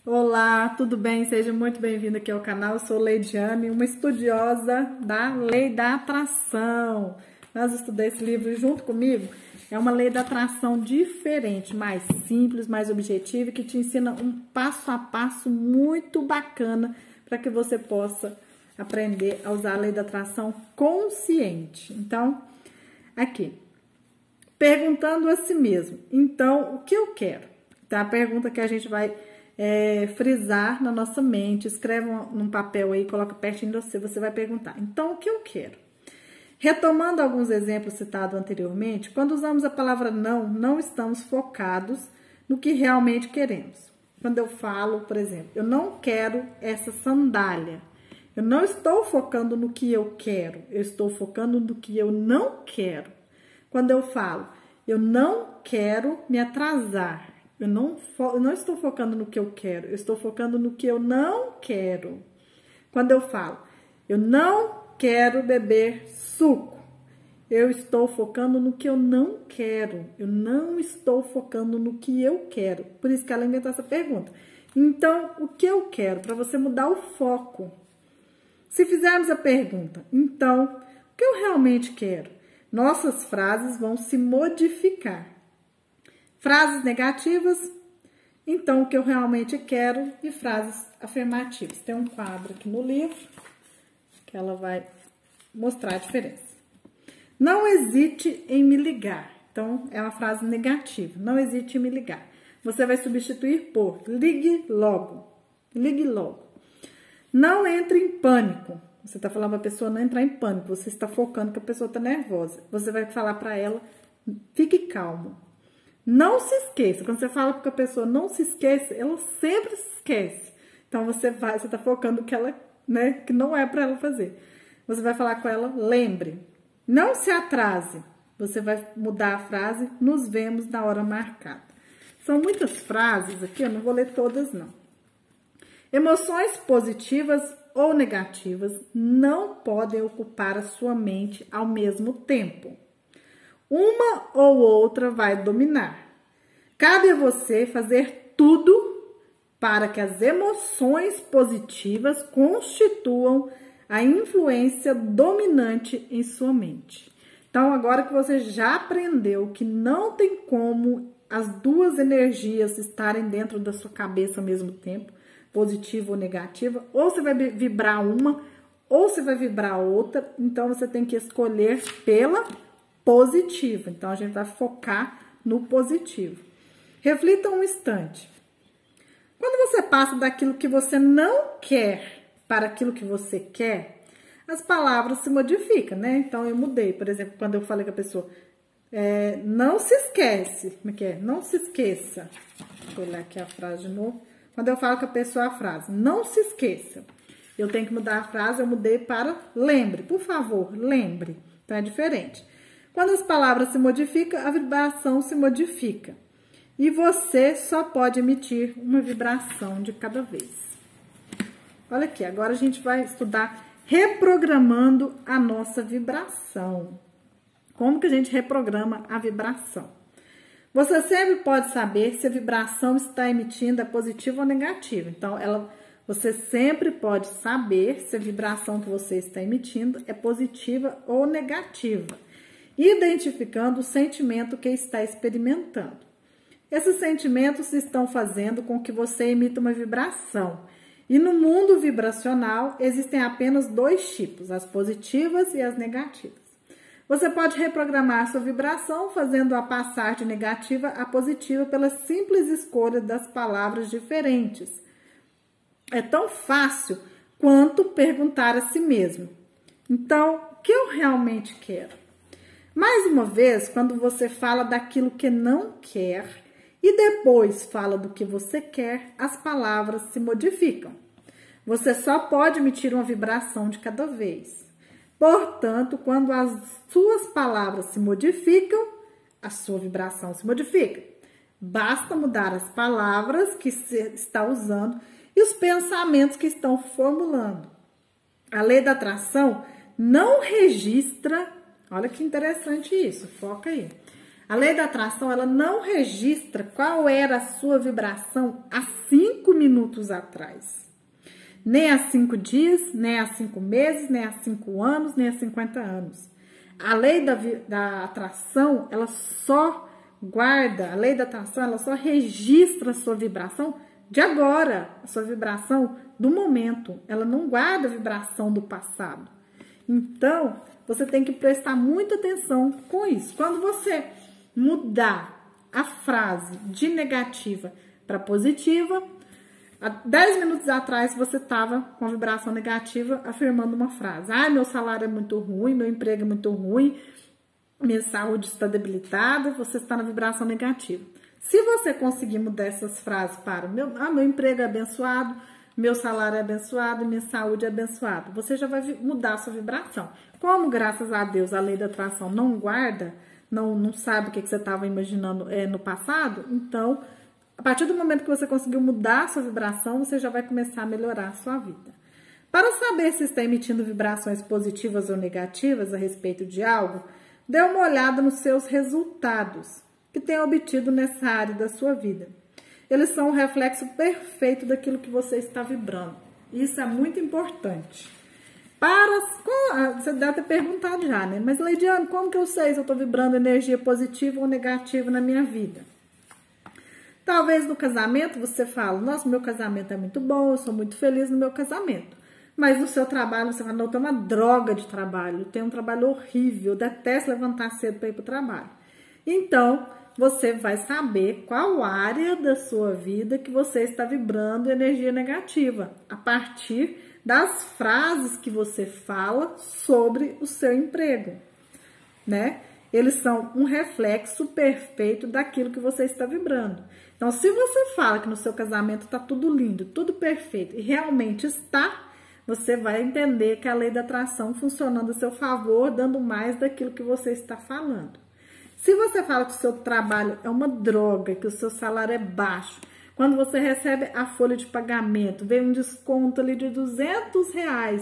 Olá, tudo bem? Seja muito bem-vindo aqui ao canal. Eu sou Leidiane, uma estudiosa da lei da atração. Nós estudamos esse livro junto comigo. É uma lei da atração diferente, mais simples, mais objetiva, que te ensina um passo a passo muito bacana para que você possa aprender a usar a lei da atração consciente. Então, aqui, perguntando a si mesmo, então, o que eu quero? Tá? A pergunta que a gente vai frisar na nossa mente, escreve num papel aí, coloca pertinho de você, você vai perguntar, então, o que eu quero? Retomando alguns exemplos citados anteriormente, quando usamos a palavra não estamos focados no que realmente queremos. Quando eu falo, por exemplo, eu não quero essa sandália, eu não estou focando no que eu quero, eu estou focando no que eu não quero. Quando eu falo, eu não quero me atrasar, eu não estou focando no que eu quero, eu estou focando no que eu não quero. Quando eu falo, eu não quero beber suco, eu estou focando no que eu não quero, eu não estou focando no que eu quero. Por isso que ela inventou essa pergunta. Então, o que eu quero? Para você mudar o foco. Se fizermos a pergunta, então, o que eu realmente quero? Nossas frases vão se modificar. Frases negativas, então o que eu realmente quero, e frases afirmativas. Tem um quadro aqui no livro que ela vai mostrar a diferença. Não hesite em me ligar. Então, é uma frase negativa. Não hesite em me ligar. Você vai substituir por ligue logo. Ligue logo. Não entre em pânico. Você está falando para a pessoa não entrar em pânico. Você está focando que a pessoa está nervosa. Você vai falar para ela, fique calmo. Não se esqueça. Quando você fala para a pessoa não se esqueça, ela sempre se esquece. Então, você está focando que ela, que não é para ela fazer. Você vai falar com ela, lembre. Não se atrase. Você vai mudar a frase, nos vemos na hora marcada. São muitas frases aqui, eu não vou ler todas, não. Emoções positivas ou negativas não podem ocupar a sua mente ao mesmo tempo. Uma ou outra vai dominar. Cabe a você fazer tudo para que as emoções positivas constituam a influência dominante em sua mente. Então, agora que você já aprendeu que não tem como as duas energias estarem dentro da sua cabeça ao mesmo tempo, positiva ou negativa, ou você vai vibrar uma, ou você vai vibrar outra, então você tem que escolher pela positiva. Então, a gente vai focar no positivo. Reflita um instante. Quando você passa daquilo que você não quer para aquilo que você quer, as palavras se modificam, né? Então, eu mudei. Por exemplo, quando eu falei com a pessoa, não se esquece. Como é que é? Não se esqueça. Vou olhar aqui a frase de novo. Quando eu falo com a pessoa a frase, não se esqueça. Eu tenho que mudar a frase, eu mudei para lembre. Por favor, lembre. Então, é diferente. Quando as palavras se modificam, a vibração se modifica. E você só pode emitir uma vibração de cada vez. Olha aqui, agora a gente vai estudar reprogramando a nossa vibração. Como que a gente reprograma a vibração? Você sempre pode saber se a vibração está emitindo é positiva ou negativa. Então, você sempre pode saber se a vibração que você está emitindo é positiva ou negativa, identificando o sentimento que está experimentando. Esses sentimentos estão fazendo com que você emita uma vibração. E no mundo vibracional existem apenas dois tipos, as positivas e as negativas. Você pode reprogramar sua vibração fazendo-a passar de negativa a positiva pela simples escolha das palavras diferentes. É tão fácil quanto perguntar a si mesmo. Então, o que eu realmente quero? Mais uma vez, quando você fala daquilo que não quer e depois fala do que você quer, as palavras se modificam. Você só pode emitir uma vibração de cada vez. Portanto, quando as suas palavras se modificam, a sua vibração se modifica. Basta mudar as palavras que você está usando e os pensamentos que estão formulando. A lei da atração não registra, olha que interessante isso, foca aí. A lei da atração, ela não registra qual era a sua vibração há 5.000 minutos atrás. Nem há 5 dias, nem há 5 meses, nem há 5 anos, nem há 50 anos. A lei da atração, ela só guarda, a lei da atração, ela só registra a sua vibração de agora, a sua vibração do momento. Ela não guarda a vibração do passado. Então, você tem que prestar muita atenção com isso. Quando você mudar a frase de negativa para positiva, há 10 minutos atrás você estava com a vibração negativa afirmando uma frase. Ah, meu salário é muito ruim, meu emprego é muito ruim, minha saúde está debilitada, você está na vibração negativa. Se você conseguir mudar essas frases para meu emprego é abençoado, meu salário é abençoado, minha saúde é abençoada, você já vai mudar a sua vibração. Como, graças a Deus, a lei da atração não guarda, não sabe o que você estava imaginando no passado, então, a partir do momento que você conseguiu mudar a sua vibração, você já vai começar a melhorar a sua vida. Para saber se está emitindo vibrações positivas ou negativas a respeito de algo, dê uma olhada nos seus resultados que tem obtido nessa área da sua vida. Eles são um reflexo perfeito daquilo que você está vibrando. Isso é muito importante. Você deve ter perguntado já, né? Mas, Leidiane, como que eu sei se eu estou vibrando energia positiva ou negativa na minha vida? Talvez no casamento você fale, nossa, meu casamento é muito bom, eu sou muito feliz no meu casamento. Mas no seu trabalho você fala, não, eu tenho uma droga de trabalho, eu tenho um trabalho horrível, eu detesto levantar cedo para ir para o trabalho. Então, você vai saber qual área da sua vida que você está vibrando energia negativa, a partir das frases que você fala sobre o seu emprego, né? Eles são um reflexo perfeito daquilo que você está vibrando. Então, se você fala que no seu casamento está tudo lindo, tudo perfeito, e realmente está, você vai entender que a lei da atração funcionando a seu favor, dando mais daquilo que você está falando. Se você fala que o seu trabalho é uma droga, que o seu salário é baixo, quando você recebe a folha de pagamento, vem um desconto ali de R$200,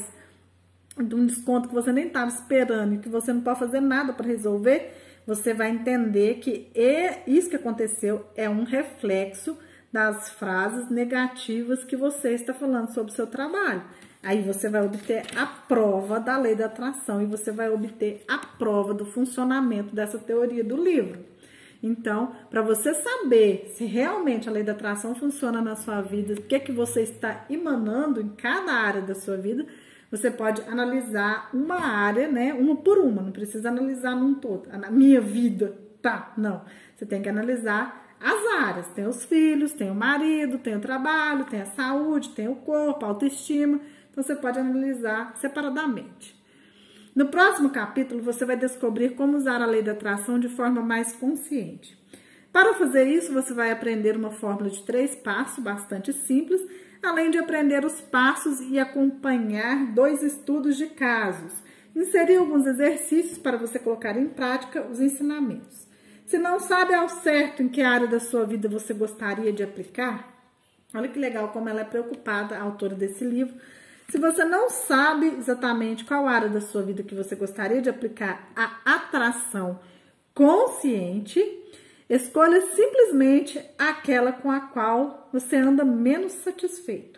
um desconto que você nem estava esperando e que você não pode fazer nada para resolver, você vai entender que isso que aconteceu é um reflexo das frases negativas que você está falando sobre o seu trabalho. Aí você vai obter a prova da lei da atração e você vai obter a prova do funcionamento dessa teoria do livro. Então, para você saber se realmente a lei da atração funciona na sua vida, o que você está emanando em cada área da sua vida, você pode analisar uma área, né, uma por uma, não precisa analisar num todo. Na minha vida, tá? Não. Você tem que analisar as áreas. Tem os filhos, tem o marido, tem o trabalho, tem a saúde, tem o corpo, a autoestima. Então, você pode analisar separadamente. No próximo capítulo, você vai descobrir como usar a lei da atração de forma mais consciente. Para fazer isso, você vai aprender uma fórmula de 3 passos, bastante simples, além de aprender os passos e acompanhar 2 estudos de casos. Inserir alguns exercícios para você colocar em prática os ensinamentos. Se não sabe ao certo em que área da sua vida você gostaria de aplicar, olha que legal como ela é preocupada, a autora desse livro. Se você não sabe exatamente qual área da sua vida que você gostaria de aplicar a atração consciente, escolha simplesmente aquela com a qual você anda menos satisfeito.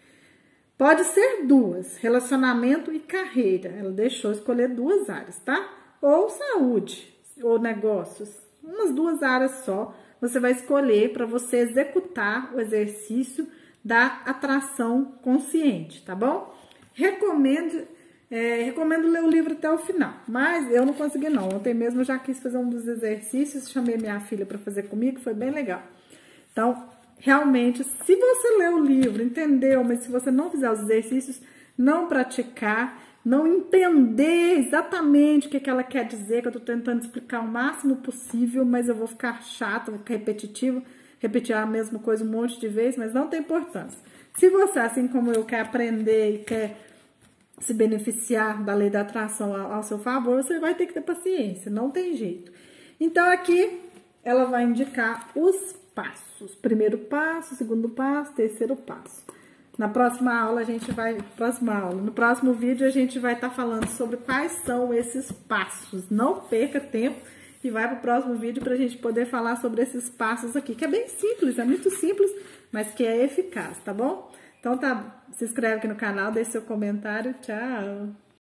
Pode ser 2, relacionamento e carreira. Ela deixou escolher 2 áreas, tá? Ou saúde, ou negócios. Umas 2 áreas só. Você vai escolher para você executar o exercício da atração consciente, tá bom? Recomendo ler o livro até o final, mas eu não consegui não. Ontem mesmo eu já quis fazer um dos exercícios, chamei minha filha para fazer comigo, foi bem legal. Então, realmente, se você ler o livro, entendeu, mas se você não fizer os exercícios, não praticar, não entender exatamente o que ela quer dizer, que eu tô tentando explicar o máximo possível, mas eu vou ficar chata, vou ficar repetitivo, repetir a mesma coisa um monte de vezes, mas não tem importância. Se você, assim como eu, quer aprender e quer se beneficiar da lei da atração ao seu favor, você vai ter que ter paciência, não tem jeito. Então, aqui, ela vai indicar os passos. Primeiro passo, segundo passo, terceiro passo. Na próxima aula, no próximo vídeo, a gente vai estar falando sobre quais são esses passos. Não perca tempo e vai pro próximo vídeo pra gente poder falar sobre esses passos aqui, que é bem simples, é muito simples, mas que é eficaz, tá bom? Então tá, se inscreve aqui no canal, deixe seu comentário, tchau!